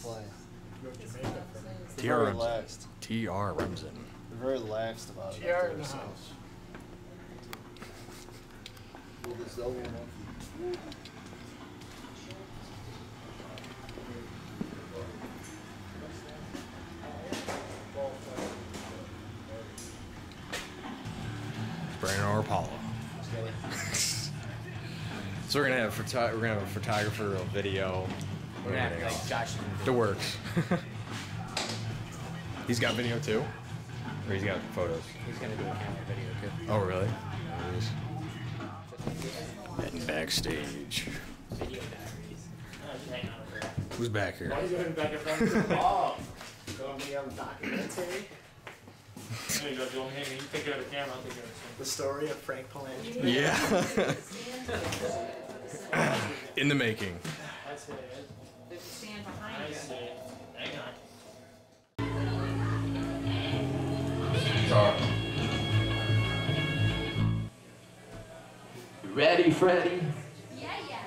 playing. TR relaxed. TR Remsen. They're very relaxed about it. TR in the house. Brandon or Apollo. So we're gonna have a photographer, a video. We're gonna have like Josh. The works. He's got video too, or he's got photos. He's gonna do a camera video too. Oh really? Heading backstage. Video diaries. Hang on over. Who's back here? Why are you going back and forth? Oh, going to be on documentary. There you go, Joel. Hey, you take care of the camera. I'll take care of this one. The story of Frank Palangi. Yeah. In the making. That's it. There's a stand behind I you. see. Hang on. Ready, Freddy? Yeah, yeah.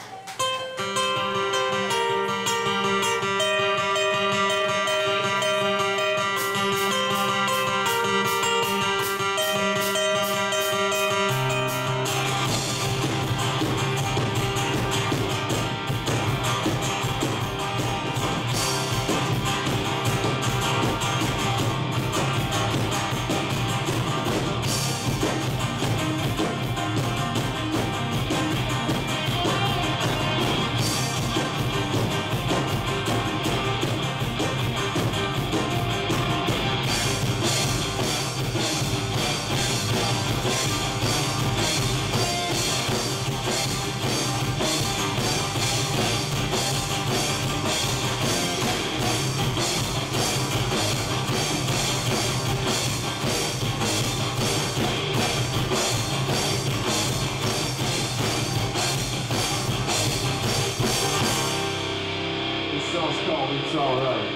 This song's called It's Alright.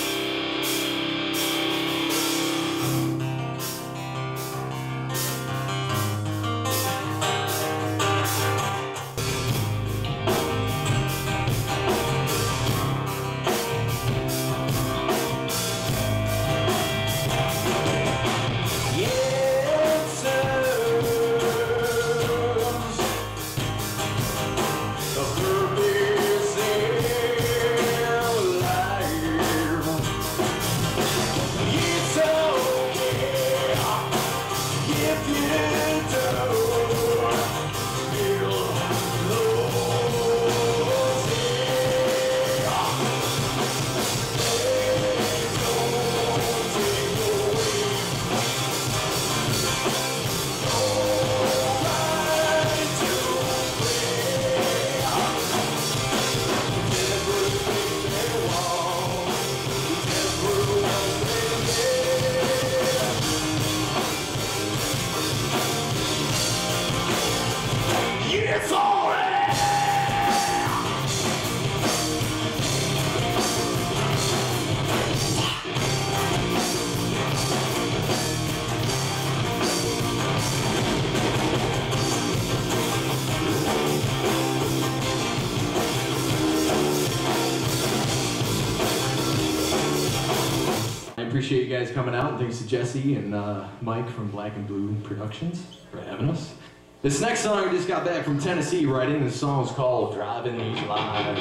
Appreciate you guys coming out, and thanks to Jesse and Mike from Black and Blue Productions for having us. This next song I just got back from Tennessee writing. This song is called Driving These Lives.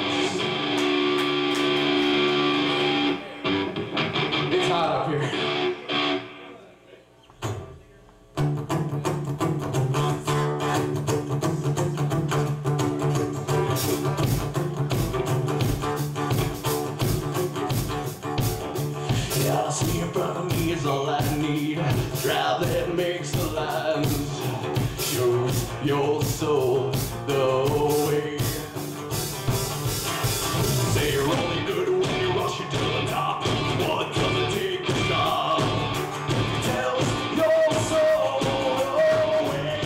It's hot up here. I see in front of me is all I need. Drive that makes the lines, shows your soul the way. Say you're only good when you rush you to the top. What does it take to stop? Tells your soul the way.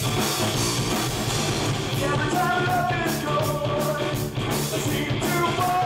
Every time love is gone, I seem to find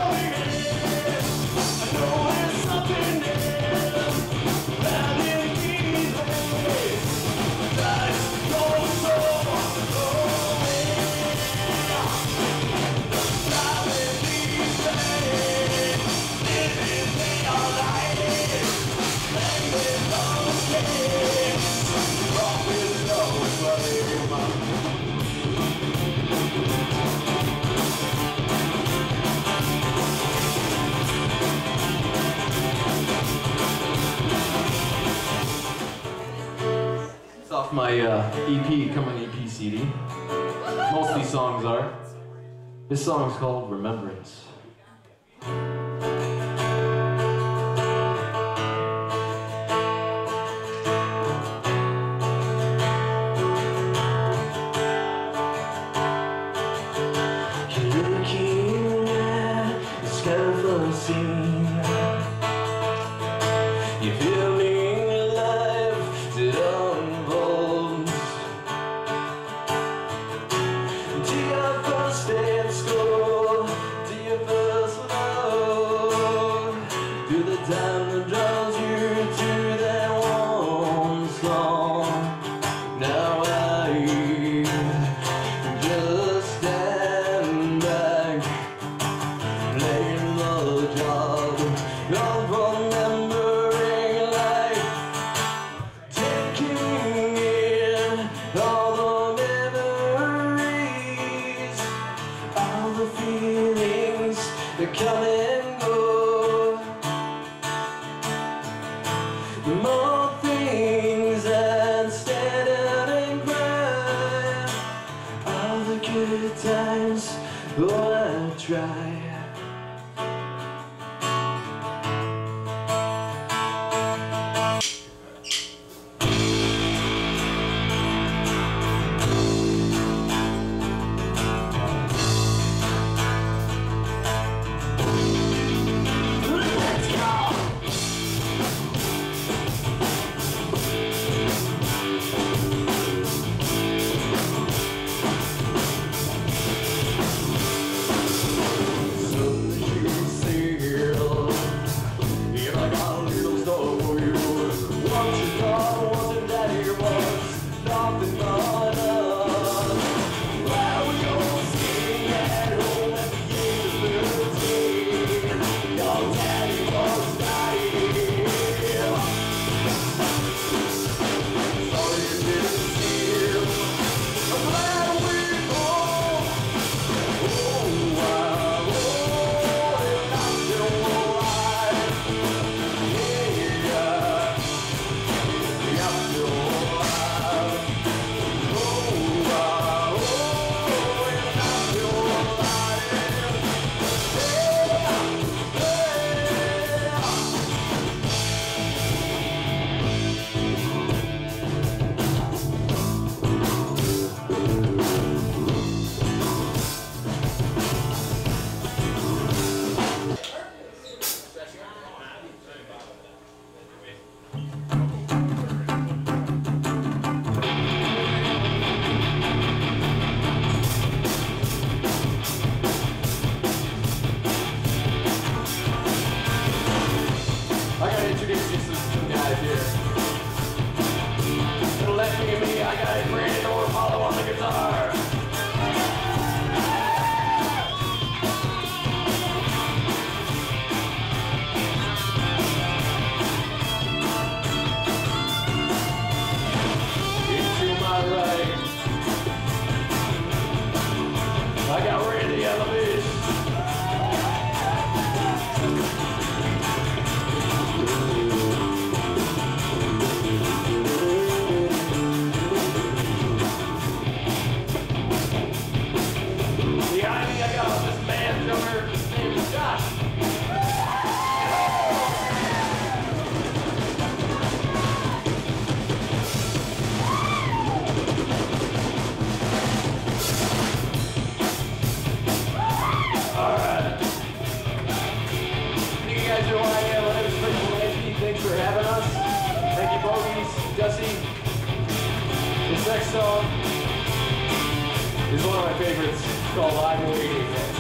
my EP, coming EP CD. Most of these songs are. This song's called Remembrance. Looking at the skyfall scene, you feeling life that unfolds. To your first day at school, to your first love, to the time that draws you to that warm song. Now I just stand back, playing the job of remembering life, taking in all the memories, all the feelings that come and go. The more things that stand out and cry, all the good times, oh, I try. Thanks for having us. Thank you, Bogies, Jesse. This next song is one of my favorites. It's called I'm Waiting.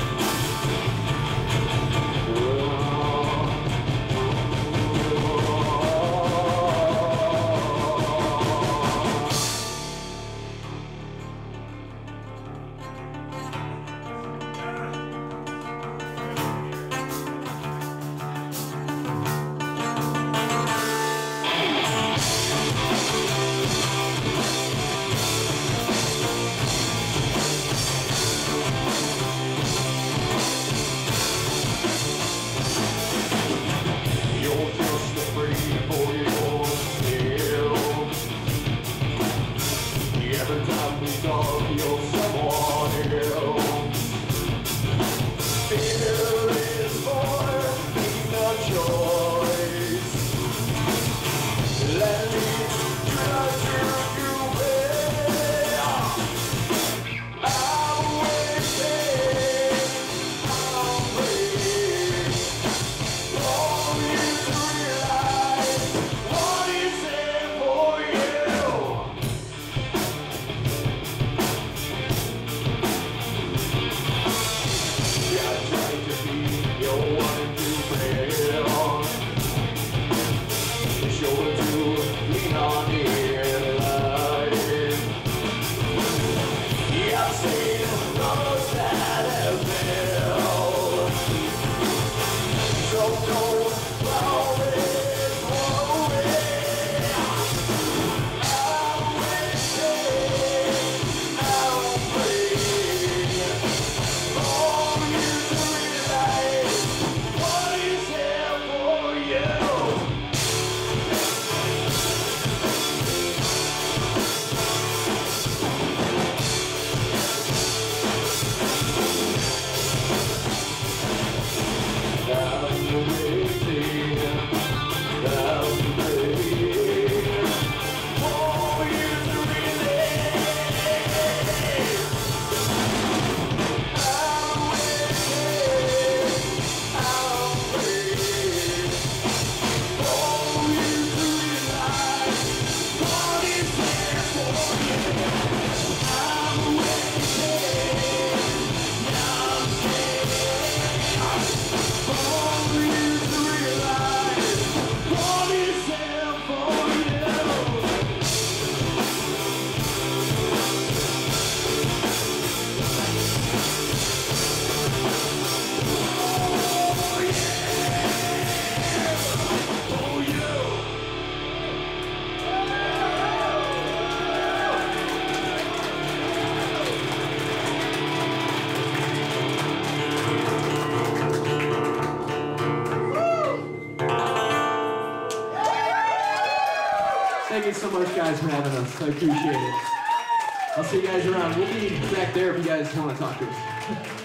Thank you so much, guys, for having us. I appreciate it. I'll see you guys around. We'll be back there if you guys want to talk to us.